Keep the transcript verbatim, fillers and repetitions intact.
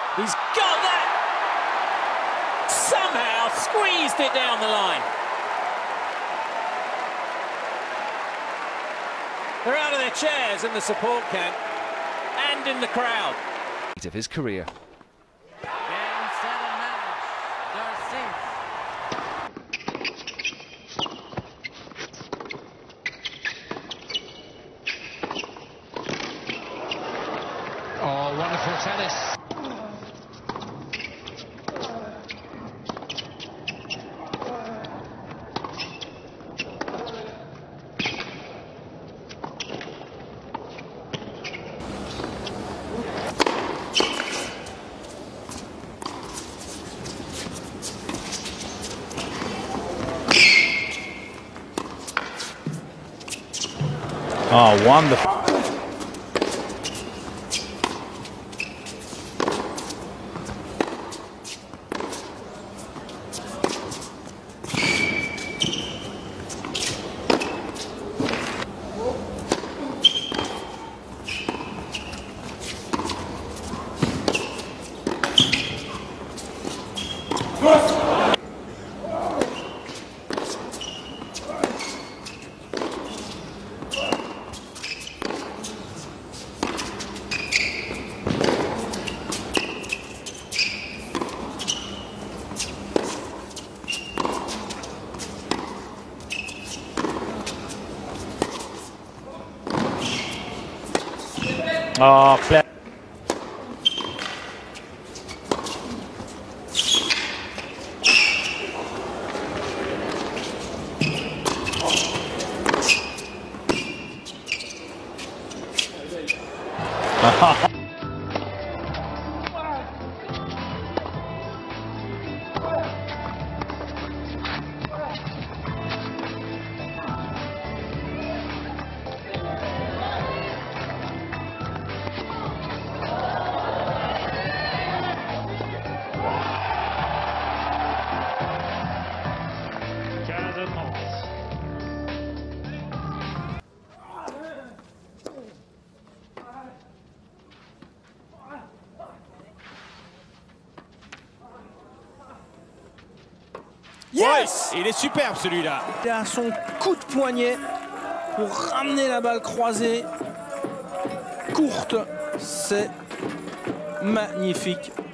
He's got that! Somehow squeezed it down the line. They're out of their chairs in the support camp and in the crowd. Of his career. Oh, wonderful tennis. Oh, wonderful. Oh, play. Yes! Il est superbe celui-là. Il a son coup de poignet pour ramener la balle croisée courte. C'est magnifique.